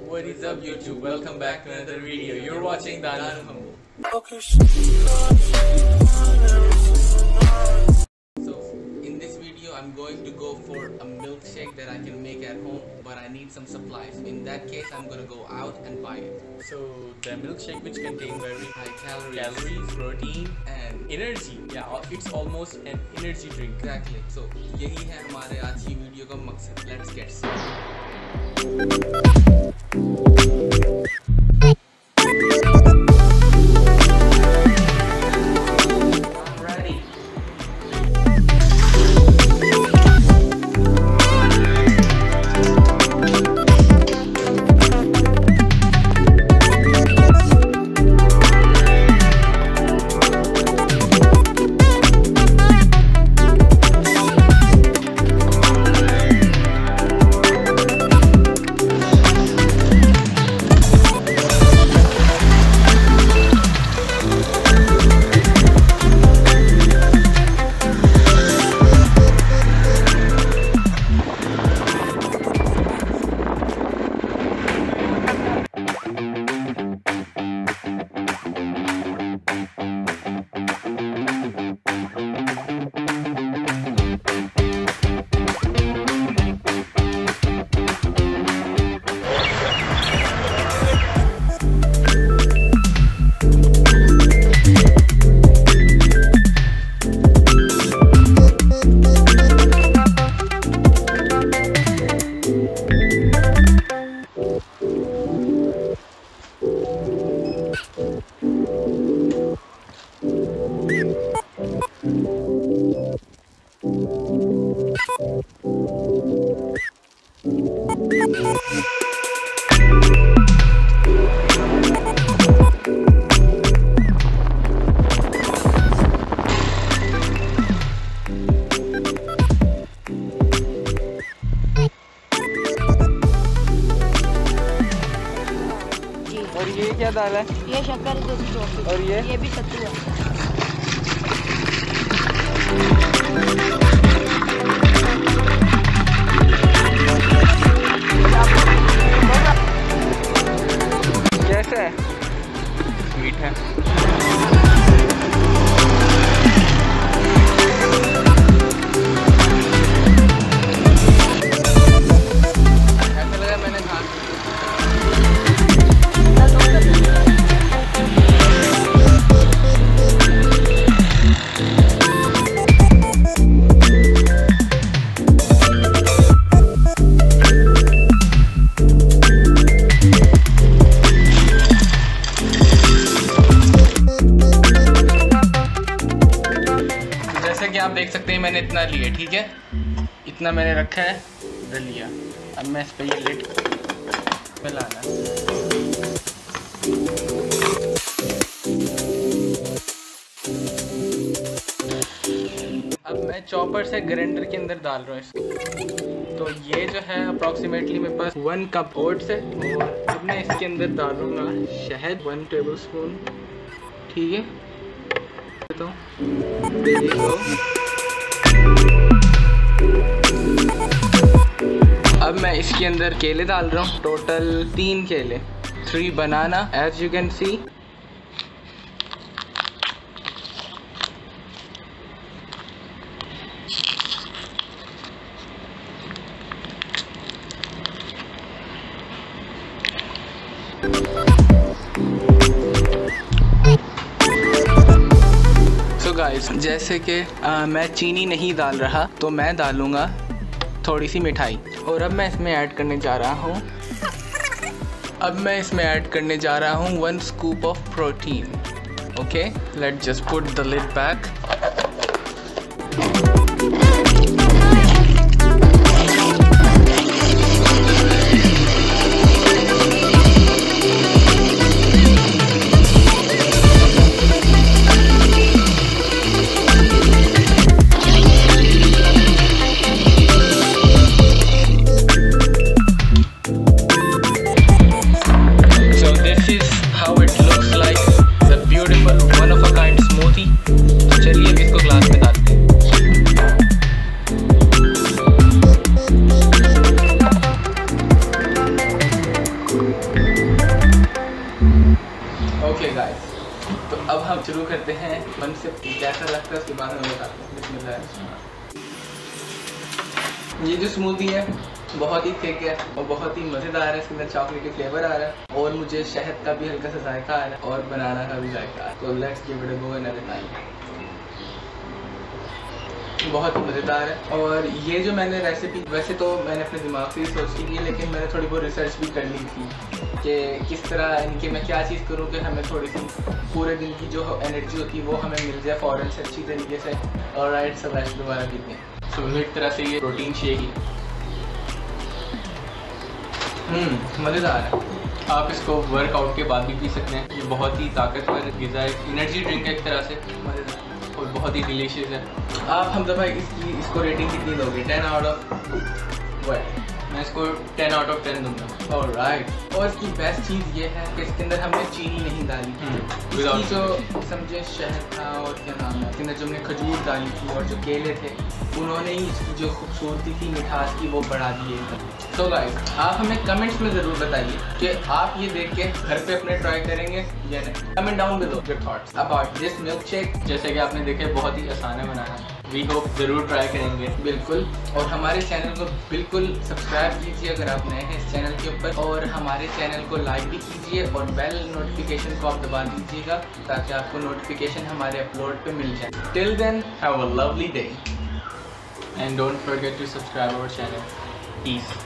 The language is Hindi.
What is up YouTube? Welcome back to another video. You're watching Dana Humble. So in this video I'm going to go for a milkshake that I can make at home, but I need some supplies. In that case I'm gonna go out and buy it. So the milkshake which contains very High calories, protein and energy. Yeah, it's almost an energy drink. exactly. So यही है हमारे आज की वीडियो का मकसद. Let's get started. और ये क्या दाल है? ये शक्कर चौकी और ये भी सत्तू है। कैसे है? स्वीट है। ऐसा लगा मैंने खा जैसे कि आप देख सकते हैं मैंने इतना लिया, ठीक है, इतना मैंने रखा है, इधर लिया। अब मैं इस पे ये लिड मिलाना है। अब मैं चॉपर से ग्राइंडर के अंदर डाल रहा हूँ इसको। तो ये जो है अप्रॉक्सीमेटली मेरे पास 1 कप ओट्स है, और अब मैं इसके अंदर डालूंगा शहद 1 टेबलस्पून, ठीक है। तो अब मैं इसके अंदर केले डाल रहा हूँ, टोटल 3 केले, 3 banana as you can see. So guys, जैसे कि मैं चीनी नहीं डाल रहा तो मैं डालूँगा थोड़ी सी मिठाई, और अब मैं इसमें ऐड करने जा रहा हूँ 1 scoop of protein. Okay, let's just put the lid back. one of a kind smoothie। चलिए इसको ग्लास में डालते हैं। ओके गाइस, तो अब हम शुरू करते हैं। मन से कैसा लगता है उसके बाद हम बताते हैं। बिस्मिल्लाह। ये जो स्मूदी है बहुत ही थिक है और बहुत ही मज़ेदार है। इसके अंदर चॉकलेटी फ्लेवर आ रहा है और मुझे शहद का भी हल्का सा जायका आ रहा है और बनाना का भी जायका आ रहा है। तो let's give it a go and time. बहुत ही मज़ेदार है। और ये जो मैंने रेसिपी, वैसे तो मैंने अपने दिमाग से ही सोची थी, लेकिन मैंने थोड़ी बहुत रिसर्च भी कर ली थी कि किस तरह इनके मैं क्या चीज़ करूँ कि हमें थोड़ी सी पूरे दिन की जो एनर्जी होती है वो हमें मिल जाए फ़ौरन से अच्छी तरीके से। और राइट सब ऐसे दोबारा पीते हैं। सो एक तरह से ये प्रोटीन शेक ही। मज़ेदार है। आप इसको वर्कआउट के बाद भी पी सकते हैं। ये बहुत ही ताकतवर ग़िज़ा है, एनर्जी ड्रिंक है एक तरह से, मज़ेदार और बहुत ही डिलीशियस है। आप हमजा भाई इसको रेटिंग कितनी दोगे? 10 आउट ऑफ व्हाट? मैं इसको 10 आउट ऑफ 10 दूंगा। ऑलराइट। और इसकी बेस्ट चीज़ ये है कि इसके अंदर हमने चीनी नहीं डाली। इसकी जो समझे शहद था और क्या नाम है, इसके अंदर जो हमने खजूर डाली थी और जो केले थे, उन्होंने ही इसकी जो खूबसूरती थी, मिठास की, वो बढ़ा दी है। तो गाइस, आप हमें कमेंट्स में ज़रूर बताइए कि आप ये देख के घर पे अपने ट्राई करेंगे या नहीं। Comment down with your thoughts about this milkshake. जैसे कि आपने देखे बहुत ही आसान है बनाना। वी होप ज़रूर ट्राई करेंगे। बिल्कुल। और हमारे चैनल को बिल्कुल सब्सक्राइब कीजिए अगर आप नए हैं इस चैनल के ऊपर, और हमारे चैनल को लाइक भी कीजिए और बेल नोटिफिकेशन को आप दबा दीजिएगा ताकि आपको नोटिफिकेशन हमारे अपलोड पे मिल जाए। Till then, have a lovely day and don't forget to subscribe our channel. Piece.